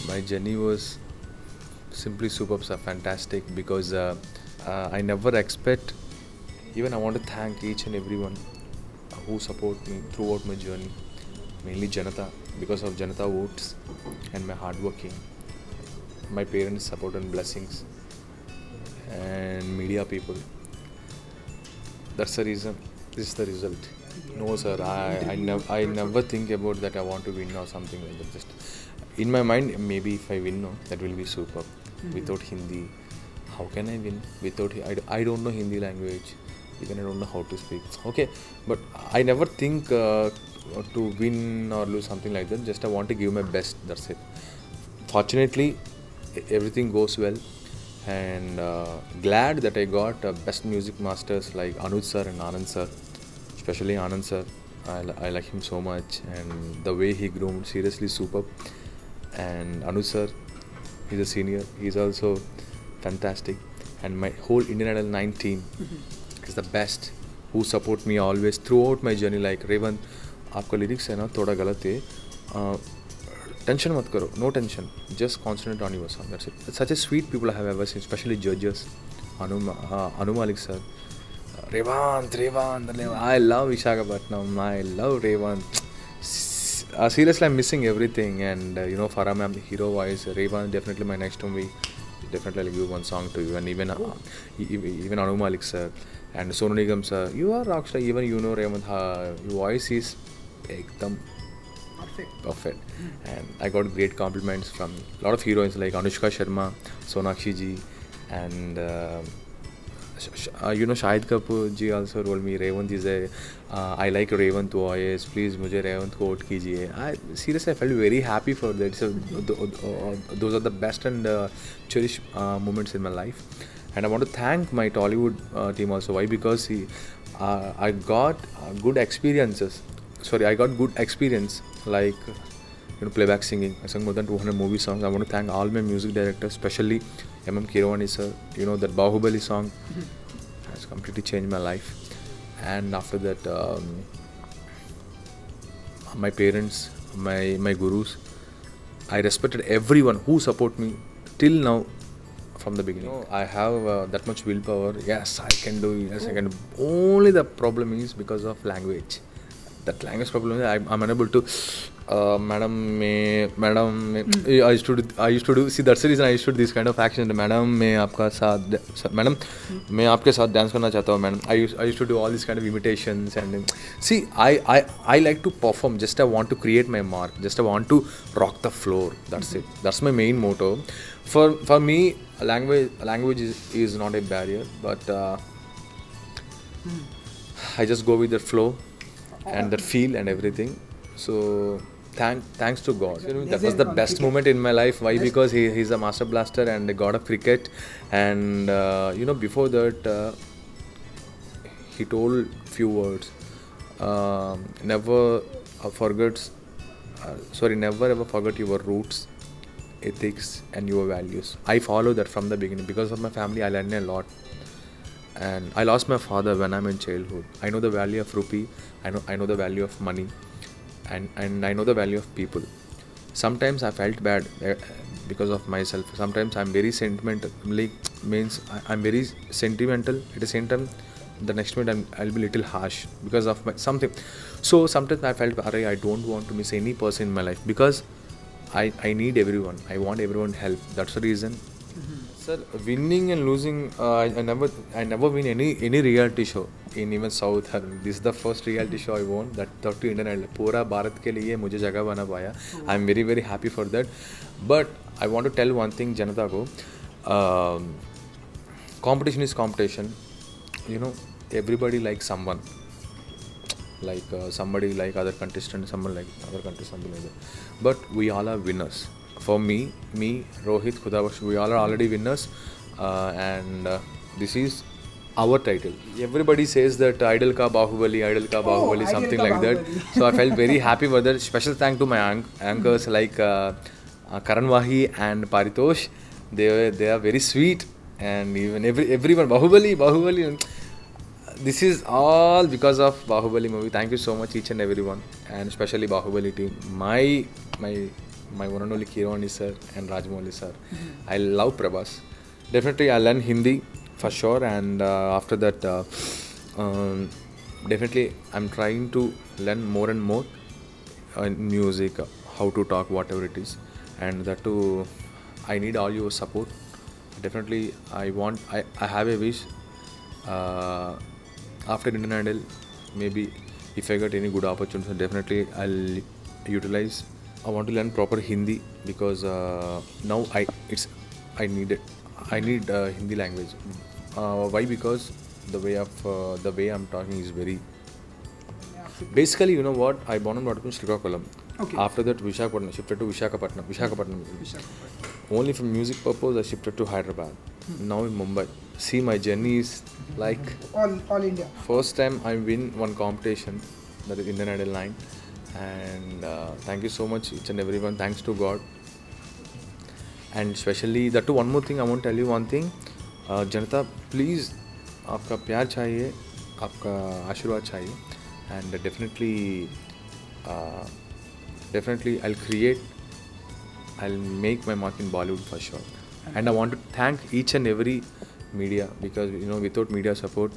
My journey was simply superb, sir. Fantastic because I never expect. Even I want to thank each and everyone who support me throughout my journey. Mainly Janata, because of Janata votes and my hard working, my parents' support and blessings, and media people. That's the reason. This is the result. No, sir. I never think about that I want to win or something like that. Just in my mind, maybe if I win, no, that will be superb. Without Hindi, how can I win? Without I don't know Hindi language. Even I don't know how to speak. Okay, but I never think to win or lose something like that. Just I want to give my best. That's it. Fortunately, everything goes well, and glad that I got best music masters like Anuj sir and Anand sir. Especially Anand sir, I like him so much, and the way he groomed, seriously superb. And Anuj sir, he's a senior, he's also fantastic. And my whole Indian Idol 9 team is the best, who support me always throughout my journey. Like Revant, आपका lyrics है ना थोड़ा गलत है, tension मत करो, no tension, just concentrate on your song. That's it. Such a sweet people I have ever seen, especially judges, Anu Malik sir. Revant, I love Visakhapatnam, I love Revant. Seriously, I'm missing everything, and Farah ma'am, the hero voice, Revant, definitely my next movie. Definitely I'll give one song to you, and even Anu Malik sir and Sonu Nigam sir. You are rockstar, even Revant, your voice is ekdam perfect. And I got great compliments from a lot of heroines like Anushka Sharma, Sonakshi ji, and Shahid Kapoor ji also told me Revant is a I like Revant voice, please मुझे Revant को vote कीजिए. Seriously, I felt very happy for that. So those are the best and cherished moments in my life. And I want to thank my Tollywood team also. Why? Because I got good experiences. I got good experience like playback singing. I sang more than 200 movie songs. I want to thank all my music directors, especially M.M. Keeravani sir. That Bahubali song has completely changed my life. And after that, my parents, my gurus, I respected everyone who support me till now from the beginning. I have that much willpower. Yes, I can do. Yes, I can do. Only the problem is because of language. That language problem, I'm unable to. Madam, I used to do. See, that's the reason I used to do this kind of action. Madam, मैं आपका साथ, madam, मैं आपके साथ dance करना चाहता हूँ, madam. I used to do all these kind of imitations, and see, I like to perform. Just I want to create my mark. Just I want to rock the floor. That's it. That's my main motto. For me, language is not a barrier, but I just go with the flow and that feel and everything. So thanks to God. That was the best moment in my life. Why? Because he's a master blaster and a god of cricket. And before that, he told few words. Never ever forget your roots, ethics, and your values. I follow that from the beginning. Because of my family, I learned a lot. And I lost my father when I'm in childhood. I know the value of rupee. I know the value of money, and I know the value of people. Sometimes I felt bad because of myself. Sometimes I'm very sentimental. Means I'm very sentimental. At the same time, the next minute I'll be little harsh because of something. So sometimes I felt, I don't want to miss any person in my life because I need everyone. I want everyone help. That's the reason. Sir, winning and losing, I never win any reality show in even South. This is the first reality show I won. That to Indian Idol. पूरा भारत के लिए मुझे जगह बना पाया. I'm very very happy for that. But I want to tell one thing, जनता को, competition is competition. Everybody likes someone. Like somebody like other contestant, someone like other contestant, something like that. But we all are winners. For me, Rohit, Khudabakhsh, we all are already winners, and this is our title. Everybody says that Idol ka Bahubali, something like that. So I felt very happy for that. Special thank to my anchors like Karan Wahi and Paritosh. They are very sweet, and even everyone Bahubali. This is all because of Bahubali movie. Thank you so much, each and everyone, and especially Bahubali team. My my one and only Kirwani sir and Rajmouli sir. I love Prabhas. Definitely, I learn Hindi for sure, and after that, definitely, I'm trying to learn more and more music, how to talk, whatever it is, and that too, I need all your support. Definitely, I have a wish. After Indian Idol, maybe if I get any good opportunity, definitely I'll utilize. I want to learn proper Hindi because now I need it. I need Hindi language. Why? Because the way I'm talking is very. Basically, you know what? I born and brought up in Srikakulam. Okay. After that, Visakhapatnam shifted to Visakhapatnam. Only for music purpose, I shifted to Hyderabad. Now in Mumbai. See, my journey is like All India. first time I win one competition, that is Indian Idol 9, and thank you so much each and everyone. Thanks to God, and especially that too. One more thing, I want to tell you one thing. जनता please आपका प्यार चाहिए, आपका आशीर्वाद चाहिए, and definitely I'll make my mark in Bollywood for sure. And I want to thank each and every media, because without media support,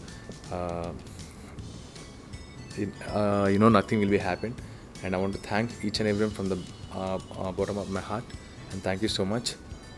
nothing will be happen. And I want to thank each and everyone from the bottom of my heart, and thank you so much.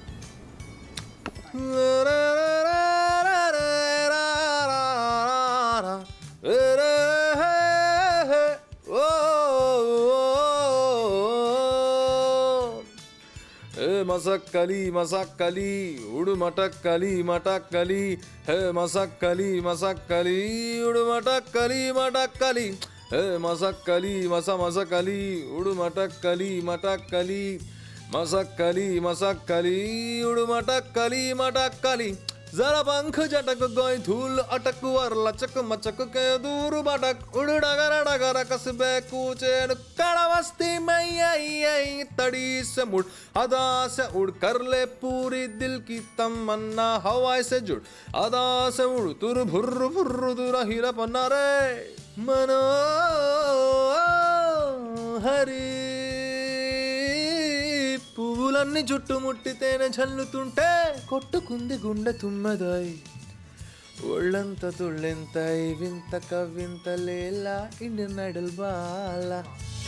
Masakali Masakali ఉడు మటక్కలి మటక్కలి హే మసక్కలి మసక్కలి ఉడు మటక్కలి మటక్కలి హే మసక్కలి మసకలి ఉడు మటక్కలి మటక్కలి మసక్కలి మసక్కలి ఉడు మటక్కలి మటక్కలి जरा पंख झटक गई धूल अटक वर लचक मचक के दूर भटक उड़ डगर डगर कसबे कूचे कड़ा मस्ती में आई तड़ी से मुड़ अदा से उड़ कर ले पूरी दिल की तमन्ना हवा से जुड़ अदा से उड़ तुर भुर्र भुर्र तुर हीरा पन्ना रे मनो हरी పువ్వులన్నీ చుట్టుముట్టితేనే చల్లుతుంటే కొట్టుకుంది గుండె తుమ్మెదై ఒళ్ళంత తుళ్ళెంతై వింత కవ్వింత లేలా ఇండియన్ ఐడల్ బాల